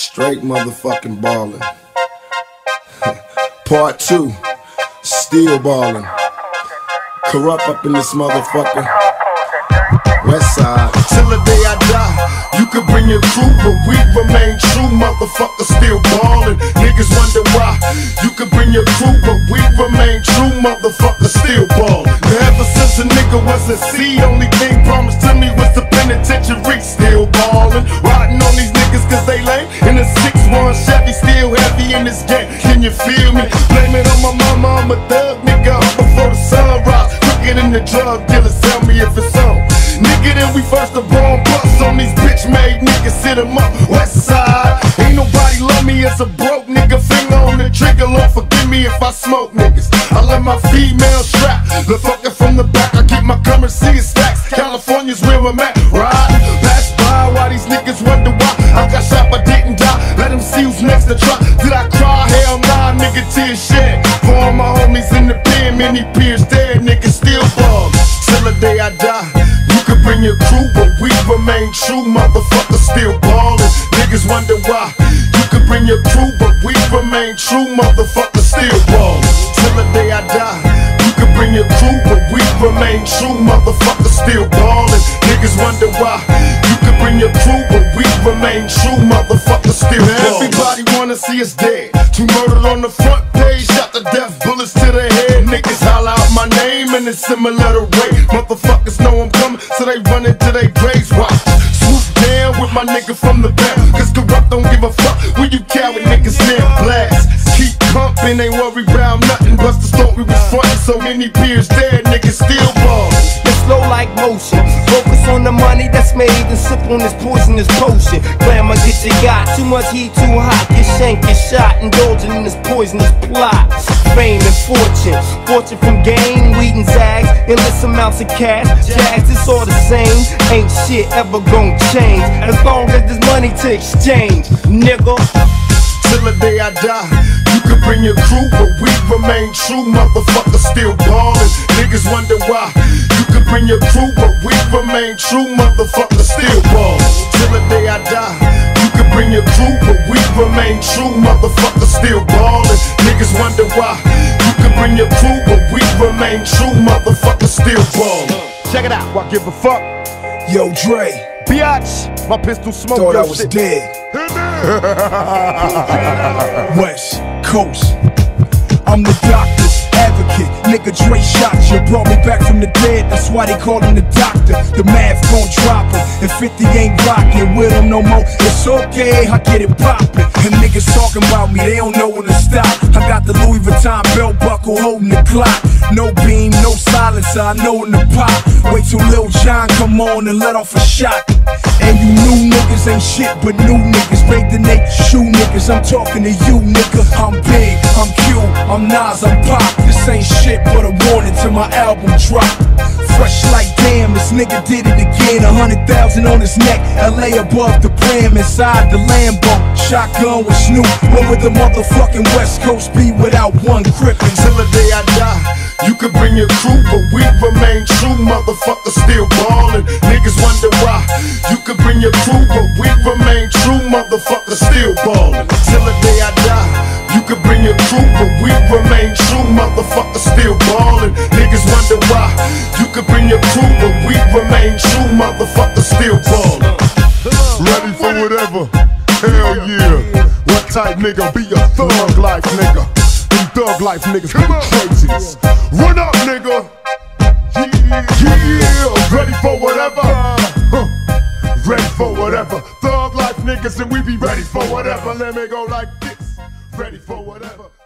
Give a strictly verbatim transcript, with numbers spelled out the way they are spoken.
Straight motherfucking ballin'. Part two, still ballin'. Corrupt up in this motherfucker. West side. Till the day I die, you could bring your crew, but we remain true, motherfucker, still ballin'. Niggas wonder why. You could bring your crew, but we remain true, motherfucker, still ballin'. Ever since a nigga was a seed, only thing promised to me was the penitentiary, still ballin'. Riding on these niggas cause they lame, in a six one Chevy, still heavy in this game. Can you feel me? Blame it on my mama, I'm a thug nigga, up before the sun rise. Quicker than the drug dealers, tell me if it's on. Nigga, then we first the bomb bust on these bitch made niggas, sit 'em up, west side. Ain't nobody love me as a broke nigga, finger on the trigger, Lord forgive me if I smoke niggas. I let my female strap, the fucker from the back, I keep my currency in stacks. California's where I'm at, ride, pass by while these niggas wonder why I got shot but didn't die. Let them see who's next to try. Did I cry? Hell nah, nigga, tears shed. For all my homies in the pen, many peers dead, niggas still ball. Till the day I die, you could bring your crew, but we remain true, motherfucker, still ballin'. Niggas wonder why. You could bring your crew, but we remain true, motherfucker, still ballin'. Till the day I die, you could bring your crew, but we remain true, motherfucker, still ballin'. Niggas wonder why. You could bring your crew, but we remain true, motherfucker, still ballin'. Everybody wanna see us dead. Two murdered on the front page, shot to death, bullets to the head. Niggas holler out my name in a similar way. Motherfuckers know I'm coming, so they run into their graves. Watch, swoop down with my nigga from the back, cause Corrupt don't give a fuck when you coward niggas near blast. Keep pumping, ain't worry about nothing. Busters thought we was frontin', so many peers dead, niggas still ballin'. It's slow like motion, focus on the money that's made and sip on this poisonous potion. Glamour get you got, too much heat, too hot. Get shanked, get shot, indulging in this poisonous plot. Fame and fortune, fortune from game, weed and zags, endless amounts of cash. Jags, it's all the same, ain't shit ever gon' change as long as there's money to exchange, nigga. Till the day I die, you could bring your crew, but we remain true, motherfucker, still ballin'. Niggas wonder why. You could bring your crew, but we remain true, motherfucker, still ballin'. Till the day I die, you could bring your crew, but we remain true, motherfucker, still ballin'. Niggas wonder why. You could bring your crew, but we remain true, motherfucker, still ballin'. Check it out, I give a fuck. Yo, Dre. Biatch, my pistol smoke. Thought yo I was shit. dead. West Coast. I'm the doctor's advocate. Nigga, Dre shot you, brought me back from the dead. That's why they call him the doctor. The math gon' drop him. If fifty ain't rockin' with him no more, it's okay, I get it poppin'. And niggas talking about me, they don't know when to stop. I got the Louis Vuitton belt buckle holding the clock. No beam, no silencer, I know in the pop. Wait till Lil Jon come on and let off a shot. And you new niggas ain't shit but new niggas. Break the neck, shoe niggas, I'm talking to you nigga. I'm big, I'm Q, I'm Nas, I'm Pop. This ain't shit but a warning till my album drop. Fresh like damn, this nigga did it again. A hundred thousand on his neck, L A above the brim. Inside the Lambo, shotgun with Snoop. What would the motherfucking West Coast be without one crip? Until the day I die, you could bring your crew, but we remain true, motherfucker, still ballin'. Niggas wonder why. You could bring your crew, but we remain true, motherfucker, still ballin'. Till the day I die, you could bring your crew, but we remain true, motherfucker, still ballin'. Niggas wonder why. You could bring your crew, but we remain true, motherfucker, still ballin'. Ready for whatever? Hell yeah. What type nigga be a thug life nigga? Them thug life niggas be crazies. Run up nigga. Yeah, ready for whatever. Huh. Ready for whatever. Thug life niggas and we be ready for whatever. Let me go like this. Ready for whatever.